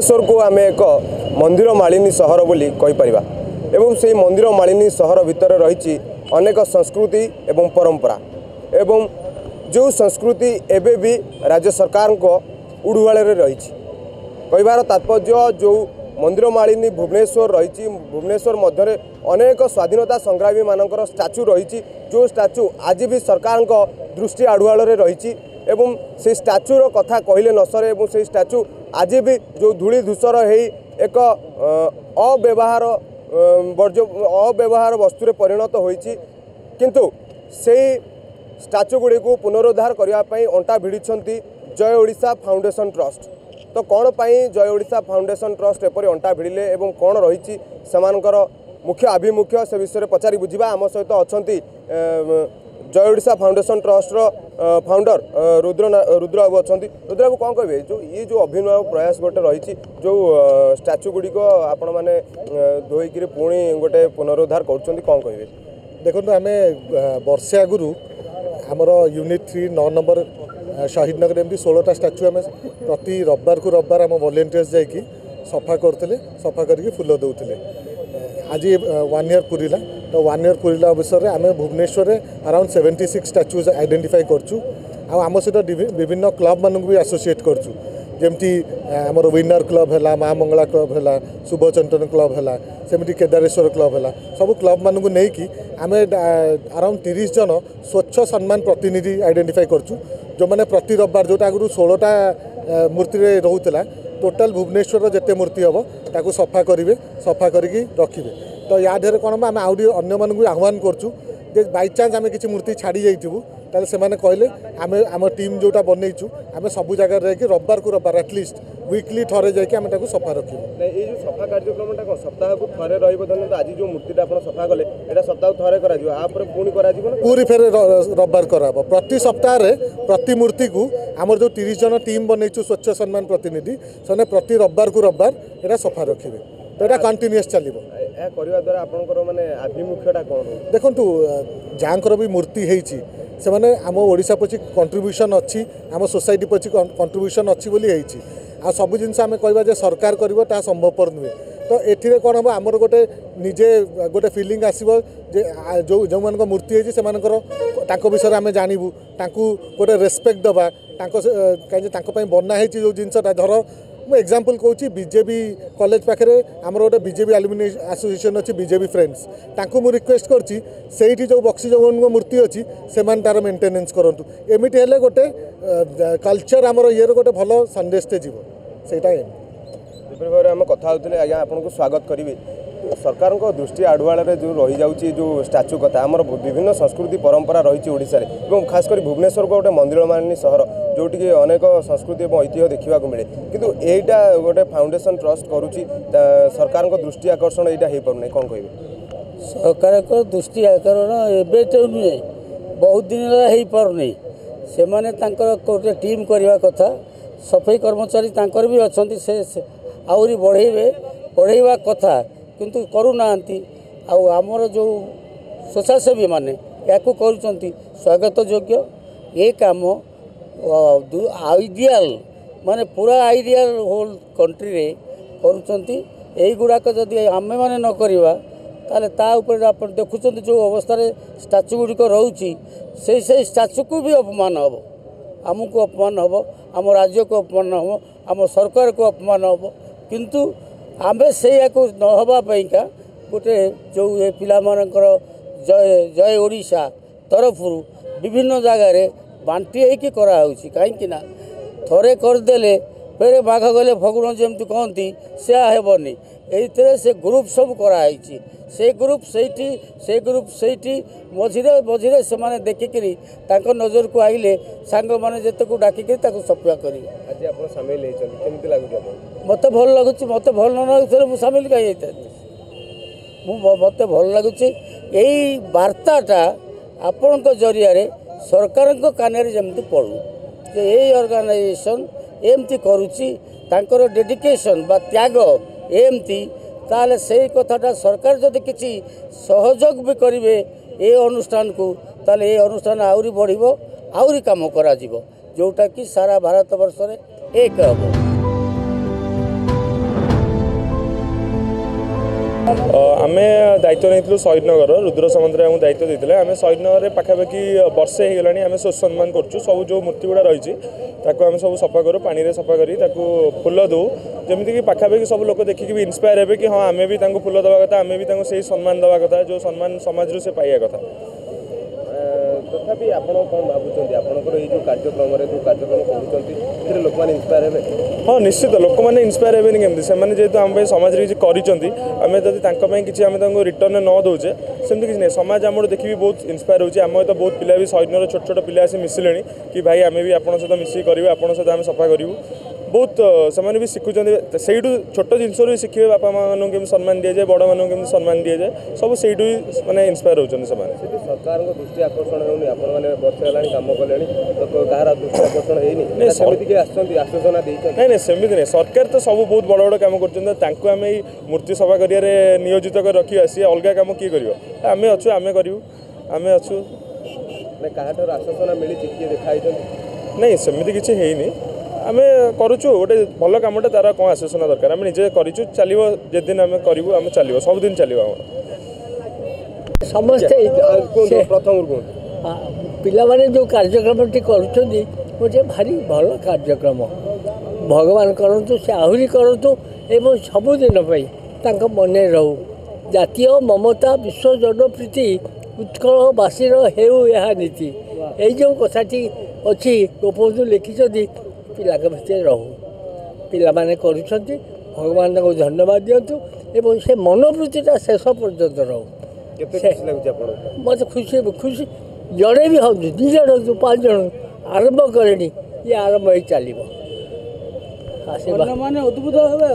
भुवनेश्वर को आम एक मंदिर मालिनी सहर बोली कहीपर एवं से मंदिर मालिनी सहर भितर रही अनेक संस्कृति एवं परंपरा एवं जो संस्कृति एबे भी राज्य सरकार को उड़ुआले रही कहबार तात्पर्य जो मंदिर मालिनी भुवनेश्वर रही भुवनेश्वर मध्य अनेक स्वाधीनता संग्रामी मानकर स्टाच्यू रही जो स्टाच्यू आज भी सरकार को दृष्टि आढ़ुआल रही एवं से स्टाच्यूर कथा कहले न सरे एवं से स्टाच्यू आज भी जो धूली धूसर हो एक अव्यवहार वस्तु परिणत होइछि किंतु से स्टाच्यू गुड़ी को पुनरुद्धार करने अंटा भिड़ी जय ओडिशा फाउंडेशन ट्रस्ट। तो कौन पाई जय ओडिशा फाउंडेशन ट्रस्ट एपरी अंटा भिड़े एवं कौन रही मुख्य आभिमुख्य से विषय पचारि बुझा आम सहित अच्छा Jai Odisha foundation trust founder Rudra बाबू अच्छा। रुद्र बाबू कौन कहे जो ये जो अभिनव प्रयास गोटे रही जो स्टाच्यू गुड़िक आपण मैंने धोईक पुणी गोटे पुनरुद्धार कर कौन कहे देखो आम वर्षे आगु आमर यूनिट 3 9 नंबर शहीद नगर एमती 16टा स्टाच्यू आम प्रति रविवार को रविवार आम वॉलंटियर्स जाकि सफा करते सफा करके फुल दौले आज 1 ईयर पूरा तो 1 ईयर पूरा अवसर में आम भुवनेश्वर अराउंड 76 स्टाच्यूज आइडेंटिफाई करछु आम सहित विभिन्न क्लब मानक भी एसोसिएट करछु जमती आमर विनर क्लब है महामंगला क्लब है शुभचिंतन क्लब है सेमती केदारेश्वर क्लब है सब क्लब मानक नहीं आम अराउंड 30 जन स्वच्छ सम्मान प्रतिनिधि आइडेंटिफाई करछु जो मैंने प्रति रविवार जोटा आगु 16टा मूर्ति रोला टोटाल भुवनेश्वर जिते मूर्ति हम ताकू सफा करेंगे सफा करके रखिए तो या ढेर कौन आम अन्य मानक आह्वान करछु जे बाई चान्स आम किसी मूर्ति छाड़ी जाइबू ताले से माने कहले आम टीम जोटा बनईचु आम सब जगह रही रविवार को रविवार एटलिस्ट वीकली थरे जाकि आम ताकू सफा रखिबू। ये जो सफा कार्यक्रमटा कौन सप्ताह को थरे रहिबो धरन आज जो मूर्तिटा आपण सफा कले एटा सप्ताह थरे करा जिवो आ पर पुणी करा जिवो ना पूरी फेर रविवार कराबो प्रति सप्ताह रे प्रति मूर्ति को आमर जो 30 जन टीम बनईचु स्वच्छ सम्मान प्रतिनिधि से प्रति रविवार को रविवार एटा सफा रखिबे तो एटा कंटिन्यूअस चलिबो ए करबा द्वारा आपनकर माने आभिमुख्यटा कोन देखंतु जांकर भी मूर्ति हेछि से माने आम ओडिशा पछि कंट्रीब्यूशन अच्छी आम सोसाइटी पछि कंट्रीब्यूशन अच्छी बोली हेछि आ सब जिनस आम कहबा जे सरकार करिवो ता संभवपर नुहे तो एथिरे कोन हम आमर गोटे निजे गोटे फीलिंग आसीबो जे जो मानक मूर्ति हेछि से मानकर ताको विषय आम जानिबु ताकू गोटे रेस्पेक्ट दबा ताको कहि ताको पई बन्ना हेछि जो जिनसटा धर मु एग्जांपल कहूँ बीजेपी कॉलेज पाखे आमर गोटे बीजेपी एलुमिनी एसोसिएशन अच्छी बीजेपी फ्रेंड्स तांको मु रिक्वेस्ट करछि सेठी जो बक्सी जगन मूर्ति अच्छी से तार मेंटेनेंस करंतु एमिटी हेले गोटे कल्चर आमर ये गोटे भल संदेशटे जीव सेटा भाव आम कथा होते आज्ञा आपन को स्वागत करी सरकार को दृष्टि आढ़ुआल जो रही जाऊँगी जो स्टाच्यू कथा आमर विभिन्न संस्कृति परंपरा रही ओडिशा रे खास कर भुवनेश्वर को गोटे मंदिर मालिनी सहर जोटि अनेक संस्कृति और ऐतिह्य देखा मिले किंतु एटा गोटे फाउंडेशन ट्रस्ट करुच्ची सरकार को दृष्टि आकर्षण यहाँ हो पारना कौन कहे सरकार को दृष्टि आकर्षण एवं तो नुहे बहुत दिन हो पारनी से माने गोटे टीम करवा कथा सफाई कर्मचारी तांकर भी अच्छा से आहरी बढ़ेवा कथा किंतु करूना आमर जो स्वच्छासेवी माने या करुँच स्वागत योग्य ये काम आइडियल माने पूरा आइडियल होल कंट्री रे करुँच गुड़ाक जदि आमे माने न करवा ताले ता ऊपर आप देखुं जो अवस्था स्टाच्यू गुड़िक रोची से स्टाच्यू को भी अपमान हम आमको अपमान हम आम राज्य को अपमान हम आम सरकार को अपमान हम किंतु आमे से न हवापाईका गोटे जो ये पिलामानकर जय ओडिशा तरफ विभिन्न जगार बांटी होगी कराऊँगी कहीं थरे करदे फेरे माघ गले फगुण जमी कहती से हेबनी ये से ग्रुप सब कराई से ग्रुप से मझिरे मझिरे से माने देखिकी नजर को आइले सांग मैंने जिते को डाकिकी सफा करेंगे आज आप सामिल होती लगुच मत भल लगुच मत भल न लगुले मुझे सामिल कहीं मत भल लगुच यही वार्ताटा आपण जरिया सरकार कान जमी पड़ू जे यही ऑर्गेनाइजेशन एमती करुच्ची तांकर डेडिकेशन बा त्याग एमती ताले से कथाटा सरकार जदि किसी सहयोग भी करेंगे ये अनुष्ठान को ताले ये अनुष्ठान आहरी बढ़िबो आहरी काम करा जिवो जोटा कि सारा भारत वर्ष रे एक हम। आम दायित्व नहीं शहीदनगर रुद्र सामंतराय आमको दायित्व देते आम शहीदनगर में पाखापाखि वर्षे होगा आम शोष सम्मान करूँ सब जो मूर्ति गुड़ा रही आम सब सफा करूँ पानी में सफा करी फुल दौ जमीक पाखापाखि सब लोग देखिक भी इन्स्पायर हे कि हाँ आम भी फुल दवा कथा आम भी से सम्मान दवा कथा जो सम्मान समाज से पाइबा कथा तथापि आपण कौन भावुं आपंकर ये कार्यक्रम जो कार्यक्रम कर लोक मैंने इन्स्पायर हे हाँ निश्चित लोक मैंने इन्स्पायर हे केमती से जेहतु आम समाज किसी करें किसी आम रिटर्न न दौचे सेमती किसी नहीं समाज आम देखिए बहुत इन्स्पायर होती आम तो बहुत पिला भी शहीदनगर छोट छोट पिला आसी मिसिले कि भाई आम भी आप सहित मिसिक करेंगे आप सहित आम सफा करूँ बहुत से भी शिखुं से छोट जिनसू शिखे बापा माँ के सम्मान दि जाए बड़ मानू के सम्मान दि जाए सब से मैंने इन्स्पायर होती सरकार दृष्टि आकर्षण होनी आपने वर्ष है कम कले तो कहार दृष्टि आकर्षण होनी आश्वासना नहीं नहीं सेमती नहीं सरकार तो सब बहुत बड़ बड़ कम कर मूर्ति सफा कर नियोजित कर रखा सी अलग कम किए कर आम अच्छु आम करूँ आम अच्छु क्या आश्वासना मिली किए देखा नहीं सेमती किसी है आम करुचु गोटे भल कमटा तार कौन आश्वासन दरकार आम निजे करूँ चलो जिन आम करूँ आम चलो सबुदिन चलो समस्ते प्रथम पिलाने जो कार्यक्रम गोटे भारी भल कार्यक्रम भगवान करतु से आहरी करतु एवं सबुदिन मन रहू जातीय ममता विश्व जनप्रीति उत्कलवासीर हेउ यह नीति यही जो कथाटी अच्छी गोपबंधु लिखिं पिला भितर रहू पिलाने करुँच भगवान को धन्यवाद दिंतु एवं से मनोवृत्तिटा शेष पर्यंत रहू मत खुशी खुशी जड़े भी हूँ दि जन हूँ 5 जन आरंभ करे ये आरंभ हो चलो अद्भुत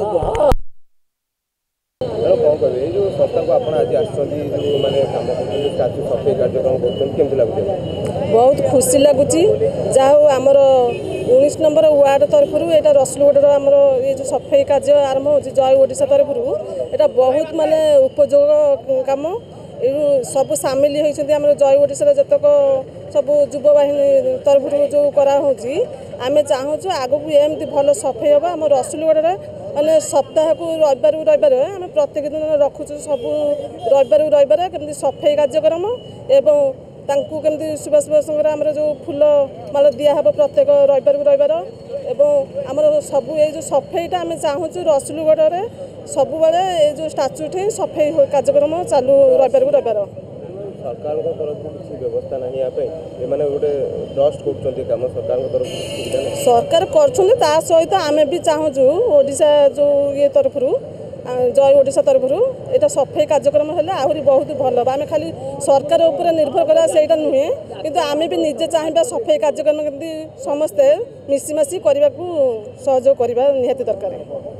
कौन कह जो संस्था को आप आज आसने कम कर सफाई कार्यक्रम करते लगुच बहुत खुशी लगुच जहाँ आमर 19 नंबर वार्ड तरफ यहाँ रसुलगढ़ आमर ये जो सफाई कार्य आरंभ हो जय ओडिशा तरफ यहाँ बहुत माने उपयोग कम सब सामिल होती आम जय ओडिशा जतक सब युववाहिनी तरफ जो कराऊँगी आम चाहूँ आग को एमती भल सफाई हम आम रसुलगढ़ मैंने सप्ताह को रविवार रविवार आम प्रत्येक दिन रखुचु सब रविवार रविवार केमती सफाई कार्यक्रम एवं तांकु केमती सुभाष बोसंकर आमर जो फूल माल दिहब प्रत्येक रविवार रविवार एवं आमर सब ये जो सफाईटा आम चाहूँ रसुलगढ़ में सब ये जो स्टाच्यू ठी सफाई कार्यक्रम चालू रविवार रविवार सरकार तरफ किसी व्यवस्था नहीं ये मैंने गोटे ट्रस्ट कर सरकार तरफ सरकार कर सहित आम भी चाहूँ ओडिशा जो ये तरफ जय ओडिशा तरफ यहाँ सफाई कार्यक्रम है आहरी बहुत भल आम खाली सरकार उपर निर्भर करा से नुहे किंतु आम भी निजे चाहिए सफाई कार्यक्रम केमती समस्ते मिशीमाशी करने को सहयोग करवा निहाती दरकार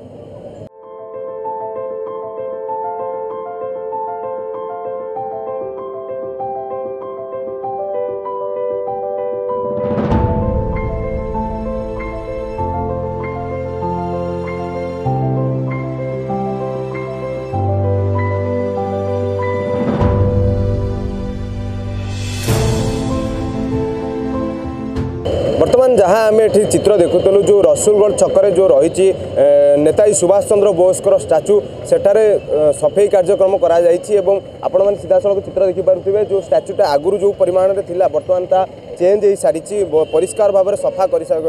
बर्तमान जहाँ आम ये चित्र देखुलु जो रसुलगढ़ छकरे जो रही नेताजी सुभाष चंद्र बोसकर स्टाच्यू सेठारे सफाई कार्यक्रम कर आपण मैंने सीधा सड़क चित्र देखिपे जो स्टाच्यूटा आगुरी जो परिमाण में थिला बर्तमान ता चेंज हो सारी परिष्कार भाव में सफा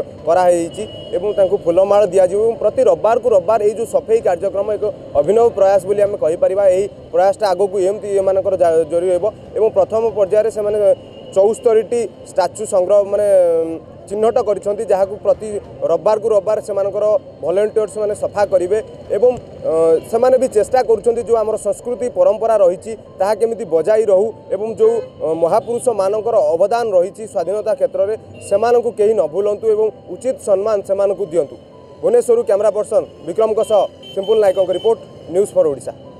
कर फूलमाल दिज्व प्रति रविवार को रविवार ये जो सफाई कार्यक्रम एक अभिनव प्रयास बोली आम कहीपर यही प्रयासटा आग को एमती एम जरी हो प्रथम पर्यायर से 74टी स्टाच्यू संग्रह माने चिन्हट कर प्रति रविवार को रविवार से भलेंटियर्स मैंने सफा करेंगे एवं से भी चेष्टा कर जो आम संस्कृति परंपरा रही केमी बजाई रहू एवं जो महापुरुष मानकर अवदान रही स्वाधीनता क्षेत्र में से कहीं न भूलंतु एवं उचित सम्मान से दिंतु Bhubaneswar camera person Vikram Simpul Nayak report news for Odisha.